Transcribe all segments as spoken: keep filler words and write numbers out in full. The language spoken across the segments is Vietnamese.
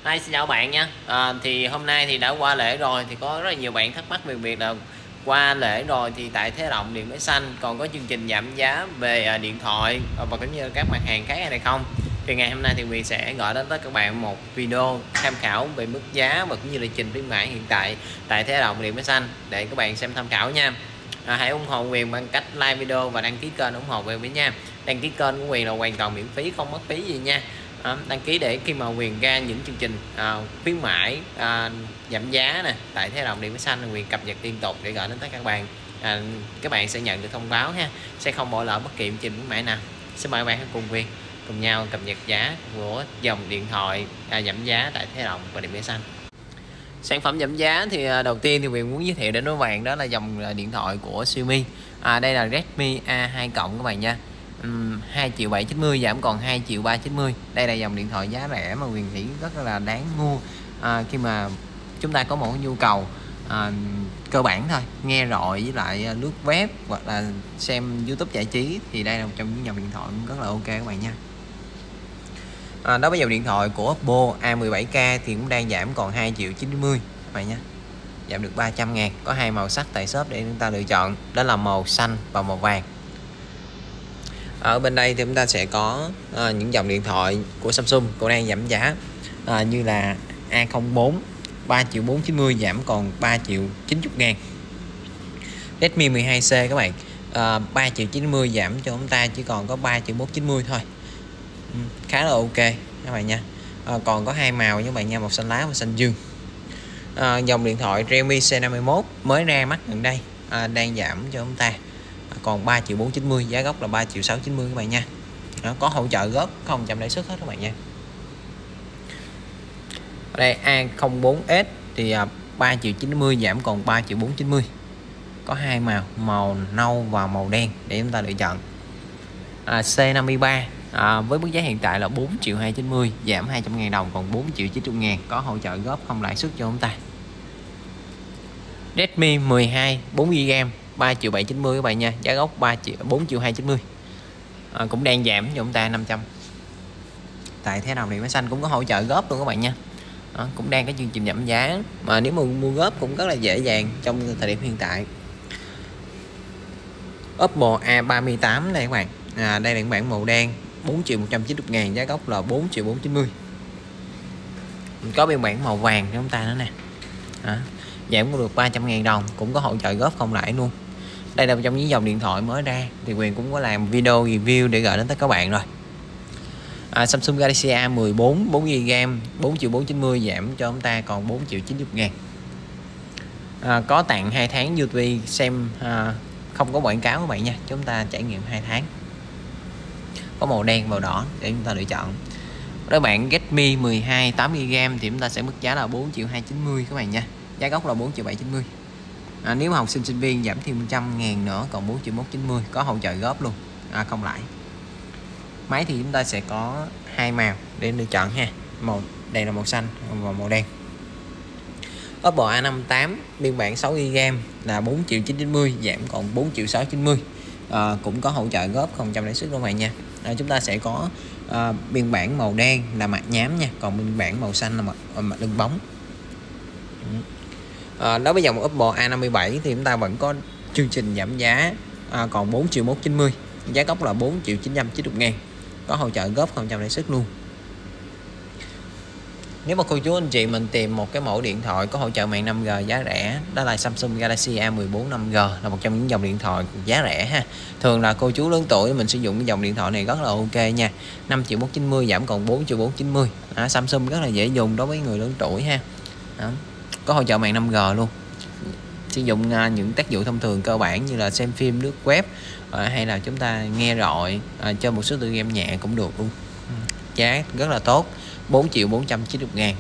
Hi, xin chào bạn nha. À, thì hôm nay thì đã qua lễ rồi thì có rất là nhiều bạn thắc mắc về việc là qua lễ rồi thì tại Thế Động Điện Máy Xanh còn có chương trình giảm giá về à, điện thoại và cũng như các mặt hàng khác hay không. Thì ngày hôm nay thì Quyền sẽ gửi đến tất cả các bạn một video tham khảo về mức giá và cũng như là trình khuyến mãi hiện tại tại Thế Động Điện Máy Xanh để các bạn xem tham khảo nha. À, hãy ủng hộ Quyền bằng cách like video và đăng ký kênh ủng hộ Quyền với nha. Đăng ký kênh của Quyền là hoàn toàn miễn phí, không mất phí gì nha. À, đăng ký để khi mà Quyền ra những chương trình à, khuyến mãi à, giảm giá nè tại Thế Động Điện Máy Xanh, Quyền cập nhật liên tục để gửi đến tất cả các bạn. À, các bạn sẽ nhận được thông báo ha, sẽ không bỏ lỡ bất kỳ chương trình khuyến mãi nào. Xin mời các bạn hãy cùng Quyền cùng nhau cập nhật giá của dòng điện thoại à, giảm giá tại Thế Động và Điện Máy Xanh. Sản phẩm giảm giá thì à, đầu tiên thì Quyền muốn giới thiệu đến các bạn đó là dòng à, điện thoại của Xiaomi. À, đây là Redmi A hai cộng các bạn nha. Um, hai triệu bảy trăm chín mươi giảm còn hai triệu ba trăm chín mươi. Đây là dòng điện thoại giá rẻ mà Quyền nghĩ rất là đáng mua à, khi mà chúng ta có một nhu cầu à, cơ bản thôi, nghe rọi với lại lướt web hoặc là xem YouTube giải trí thì đây là một trong những dòng điện thoại rất là ok các bạn nha. À, đối với dòng điện thoại của Oppo A mười bảy K thì cũng đang giảm còn hai triệu chín mươi các bạn nhé, giảm được ba trăm ngàn. Có hai màu sắc tại shop để chúng ta lựa chọn, đó là màu xanh và màu vàng. Ở bên đây thì chúng ta sẽ có à, những dòng điện thoại của Samsung cũng đang giảm giá à, như là A không bốn ba triệu bốn trăm chín mươi giảm còn ba triệu chín mươi ngàn. Redmi mười hai C các bạn à, ba triệu chín mươi giảm cho chúng ta chỉ còn có ba triệu bốn trăm chín mươi thôi. Ừ, khá là ok các bạn nha. À, còn có hai màu như bạn nha, màu xanh lá và xanh dương. À, dòng điện thoại Realme C năm mươi mốt mới ra mắt gần đây à, đang giảm cho chúng ta còn ba triệu bốn trăm chín mươi, giá gốc là ba triệu sáu trăm chín mươi các bạn nha. Đó, có hỗ trợ góp không trăm lãi suất hết các bạn nha. Ở đây A không bốn S thì ba triệu chín mươi giảm còn ba triệu bốn trăm chín mươi. Có hai màu, màu nâu và màu đen để chúng ta lựa chọn. À, C năm mươi ba à, với mức giá hiện tại là bốn triệu hai trăm chín mươi, giảm hai trăm ngàn đồng còn bốn triệu chín mươi ngàn, có hỗ trợ góp không lãi suất cho chúng ta. Redmi mười hai bốn gi ga bai ba triệu bảy trăm chín mươi các bạn nha, giá gốc ba triệu bốn triệu hai trăm chín mươi. À, cũng đang giảm cho chúng ta năm trăm. Tại Thế Động Điện Máy Xanh cũng có hỗ trợ góp luôn các bạn nha. Đó, cũng đang có chương trình giảm giá mà nếu mà mua góp cũng rất là dễ dàng trong thời điểm hiện tại. Oppo A ba mươi tám đây các bạn. À, đây là những bản màu đen bốn triệu một trăm chín mươi ngàn, giá gốc là bốn triệu bốn trăm chín mươi. Có biên bản màu vàng cho chúng ta nữa nè. À, giảm cũng được ba trăm ngàn đồng, cũng có hỗ trợ góp không lãi luôn. Đây là một trong những dòng điện thoại mới ra thì Quyền cũng có làm video review để gửi đến tất cả các bạn rồi. À, Samsung Galaxy A mười bốn bốn gi ga bai bốn triệu bốn trăm chín mươi giảm cho chúng ta còn bốn triệu chín mươi ngàn. À, có tặng hai tháng YouTube xem à, không có quảng cáo các bạn nha, chúng ta trải nghiệm hai tháng. Có màu đen màu đỏ để chúng ta lựa chọn. Các bạn Redmi mười hai tám gi ga bai thì chúng ta sẽ mức giá là bốn triệu hai trăm chín mươi các bạn nha, giá gốc là bốn triệu bảy trăm chín mươi. À, nếu mà học sinh sinh viên giảm thêm một trăm ngàn nữa còn bốn triệu một trăm chín mươi, có hỗ trợ góp luôn à, không lãi. Máy thì chúng ta sẽ có hai màu để lựa chọn ha, màu đây là màu xanh và màu đen. Oppo A năm mươi tám biên bản sáu gi ga bai là bốn triệu chín trăm chín mươi, giảm còn bốn triệu sáu trăm chín mươi. À, cũng có hỗ trợ góp không trăm lãi suất luôn bạn nha. À, chúng ta sẽ có à, biên bản màu đen là mặt nhám nha, còn biên bản màu xanh là mặt, mặt lưng bóng. À, đối với dòng Oppo A năm mươi bảy thì chúng ta vẫn có chương trình giảm giá à, còn bốn triệu một trăm chín mươi, giá gốc là bốn triệu chín trăm chín mươi ngàn, có hỗ trợ góp không trăm lãi suất luôn. Nếu mà cô chú anh chị mình tìm một cái mẫu điện thoại có hỗ trợ mạng năm G giá rẻ, đó là Samsung Galaxy A mười bốn năm G, là một trong những dòng điện thoại giá rẻ ha. Thường là cô chú lớn tuổi mình sử dụng cái dòng điện thoại này rất là ok nha. năm triệu một trăm chín mươi giảm còn bốn triệu bốn trăm chín mươi. À, Samsung rất là dễ dùng đối với người lớn tuổi ha. Đó, có hỗ trợ mạng năm G luôn. Sử dụng uh, những tác vụ thông thường cơ bản như là xem phim, lướt web uh, hay là chúng ta nghe rọi, uh, chơi một số tựa game nhẹ cũng được luôn. Giá rất là tốt, bốn triệu bốn trăm chín mươi ngàn.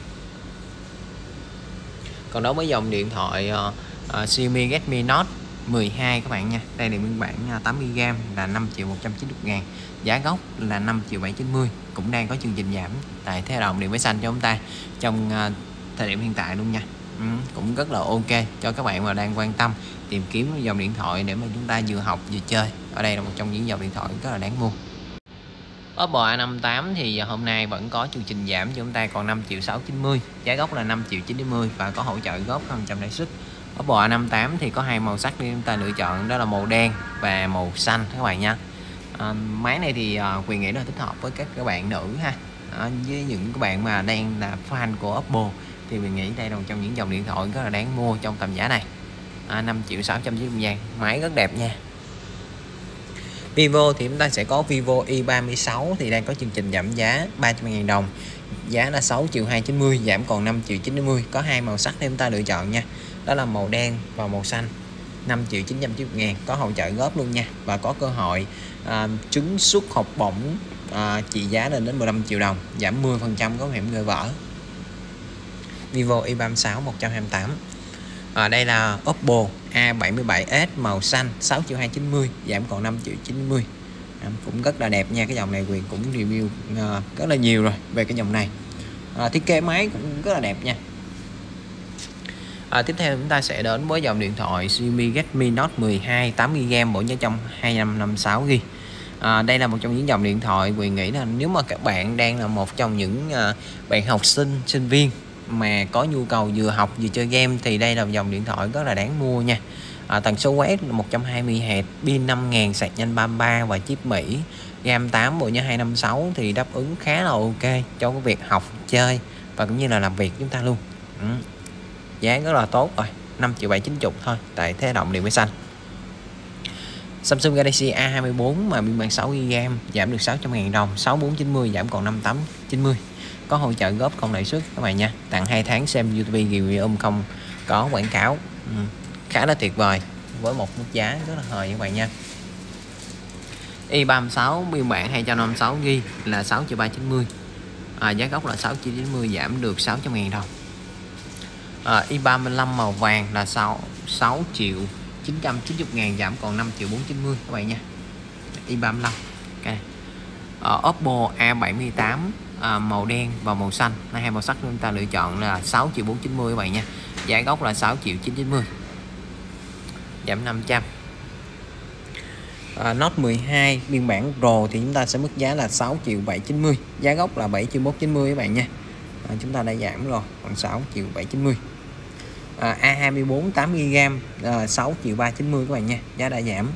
Còn đối với dòng điện thoại uh, uh, Xiaomi Redmi Note mười hai các bạn nha, đây là biên bản uh, tám gi ga bai là năm triệu một trăm chín mươi ngàn, giá gốc là năm triệu bảy trăm chín mươi, cũng đang có chương trình giảm tại Thế Động Điện Máy Xanh cho chúng ta trong uh, thời điểm hiện tại luôn nha. Ừ, cũng rất là ok cho các bạn mà đang quan tâm tìm kiếm dòng điện thoại để mà chúng ta vừa học vừa chơi. Ở đây là một trong những dòng điện thoại rất là đáng mua. Oppo A năm tám thì hôm nay vẫn có chương trình giảm cho chúng ta còn năm triệu sáu trăm chín mươi, giá gốc là năm triệu chín trăm chín mươi và có hỗ trợ góp không trăm lãi suất. Oppo A năm tám thì có hai màu sắc để chúng ta lựa chọn, đó là màu đen và màu xanh các bạn nha. À, máy này thì à, Quyền nghĩ là thích hợp với các các bạn nữ ha, à, với những các bạn mà đang là fan của Oppo thì mình nghĩ đây là một trong những dòng điện thoại rất là đáng mua trong tầm giá này. À, năm triệu sáu trăm chín mươi ngàn, máy rất đẹp nha. Vivo thì chúng ta sẽ có Vivo Y ba sáu thì đang có chương trình giảm giá ba trăm ngàn đồng, giá là sáu triệu hai trăm chín mươi, giảm còn năm triệu chín trăm chín mươi, có hai màu sắc để chúng ta lựa chọn nha, đó là màu đen và màu xanh. Năm triệu chín trăm chín mươi ngàn, có hỗ trợ góp luôn nha, và có cơ hội à, trứng suất học bổng à, trị giá lên đến mười lăm triệu đồng, giảm mười phần trăm có hiểm rơi vỡ. Vivo Y ba sáu một trăm hai mươi tám. À, đây là Oppo A bảy bảy S màu xanh, sáu triệu hai trăm chín mươi, giảm còn năm triệu chín trăm chín mươi. À, cũng rất là đẹp nha, cái dòng này Quyền cũng review à, rất là nhiều rồi về cái dòng này. À, thiết kế máy cũng rất là đẹp nha. À, tiếp theo chúng ta sẽ đến với dòng điện thoại Xiaomi Redmi Note mười hai tám gi ga bai, bộ nhớ trong hai trăm năm mươi sáu gi ga bai. À, đây là một trong những dòng điện thoại Quyền nghĩ là nếu mà các bạn đang là một trong những à, bạn học sinh, sinh viên mà có nhu cầu vừa học vừa chơi game thì đây là một dòng điện thoại rất là đáng mua nha. À, tần số quét là một trăm hai mươi héc, pin năm nghìn, sạc nhanh ba mươi ba và chip Mỹ, RAM tám, bộ nhớ hai trăm năm mươi sáu thì đáp ứng khá là ok cho cái việc học, chơi và cũng như là làm việc chúng ta luôn. Ừ. Giá rất là tốt rồi, năm triệu bảy trăm chín mươi thôi tại Thế Động Điện Máy Xanh. Samsung Galaxy A hai mươi bốn mà pin bản sáu gi ga bai, giảm được sáu trăm ngàn đồng, sáu bốn chín mươi, giảm còn năm tám chín mươi, có hỗ trợ góp không lãi suất các bạn nha, tặng hai tháng xem YouTube review không có quảng cáo. Ừ. Khá là tuyệt vời với một mức giá rất là hời các bạn nha. Y ba sáu biên bản hai trăm năm mươi sáu gi ga bai là sáu triệu ba trăm chín mươi, à, giá gốc là sáu triệu chín mươi, giảm được sáu trăm ngàn đồng. À, Y ba lăm màu vàng là sáu triệu chín trăm chín mươi ngàn, giảm còn năm triệu bốn trăm chín mươi các bạn nha. Y ba lăm. Okay. À, Oppo A bảy tám à, màu đen và màu xanh là hai màu sắc chúng ta lựa chọn là sáu triệu bốn trăm chín mươi các bạn nha, giá gốc là sáu triệu chín trăm chín mươi, giảm năm trăm. À, Note mười hai phiên bản Pro thì chúng ta sẽ mức giá là sáu triệu bảy trăm chín mươi, giá gốc là bảy triệu một trăm chín mươi các bạn nha. À, chúng ta đã giảm rồi còn sáu triệu bảy trăm chín mươi. À, A hai mươi bốn tám gi ga bai à, sáu triệu ba trăm chín mươi các bạn nha, giá đã giảm.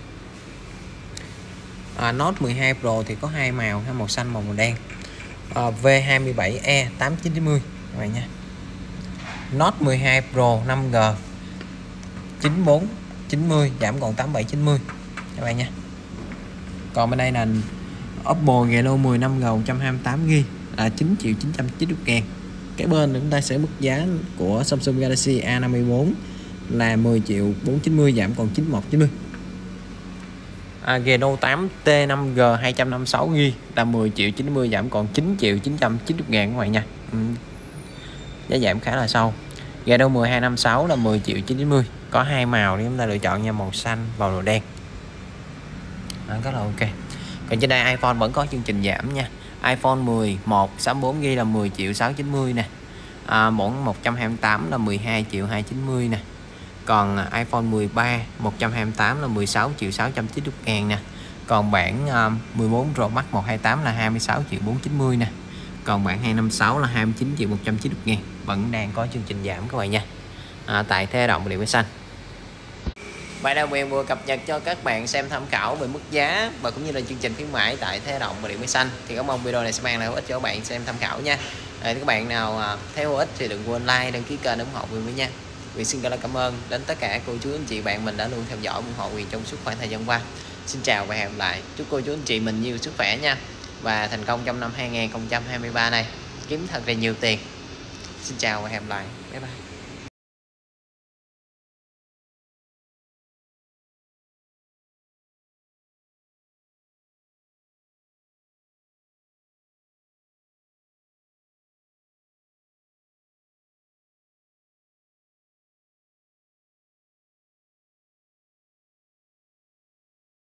À, Note mười hai Pro thì có hai màu, màu xanh và màu đen. À, V hai mươi bảy E tám chín chín mươi các bạn nha. Note mười hai Pro năm G chín bốn chín mươi, giảm còn tám bảy chín mươi các bạn nha. Còn bên đây là Oppo Reno mười năm G một trăm hai mươi tám gi ga bai là chín triệu chín trăm chín mươi ngàn. Cái bên chúng ta sẽ mức giá của Samsung Galaxy A năm mươi bốn là mười triệu bốn trăm chín mươi, giảm còn chín một chín mươi. À, Reno tám T năm G hai trăm năm mươi sáu gi ga bai là mười triệu chín mươi, giảm còn chín triệu chín trăm chín mươi ngàn các bạn nha. Ừ. Giá giảm khá là sâu. Reno mười hai năm sáu là mười triệu chín trăm chín mươi, có hai màu để chúng ta lựa chọn nha, màu xanh và màu đen. À, rất là ok. Còn trên đây iPhone vẫn có chương trình giảm nha. iPhone mười một sáu mươi bốn gi ga bai là mười triệu sáu trăm chín mươi nè. À, bản một trăm hai mươi tám là mười hai triệu hai trăm chín mươi nè. Còn iPhone mười ba một trăm hai mươi tám là mười sáu triệu sáu trăm chín mươi ngàn nè. Còn bản uh, mười bốn Pro Max một trăm hai mươi tám là hai mươi sáu triệu bốn trăm chín mươi nè. Còn bản hai trăm năm mươi sáu là hai mươi chín triệu một trăm chín mươi ngàn, vẫn đang có chương trình giảm các bạn nha. À, tại Thế Động Điện Máy Xanh. Bài đăng Quyền vừa cập nhật cho các bạn xem tham khảo về mức giá và cũng như là chương trình khuyến mãi tại Thế Động và Điện Máy Xanh. Thì có mong video này sẽ mang lại hữu ích cho các bạn xem tham khảo nha. À, các bạn nào thấy hữu ích thì đừng quên like, đăng ký kênh ủng hộ Quyền với nha. Quyền xin rất là cảm ơn đến tất cả cô chú anh chị bạn mình đã luôn theo dõi ủng hộ Quyền trong suốt khoảng thời gian qua. Xin chào và hẹn gặp lại. Chúc cô chú anh chị mình nhiều sức khỏe nha, và thành công trong năm hai nghìn không trăm hai mươi ba này, kiếm thật là nhiều tiền. Xin chào và hẹn gặp lại. Bye bye.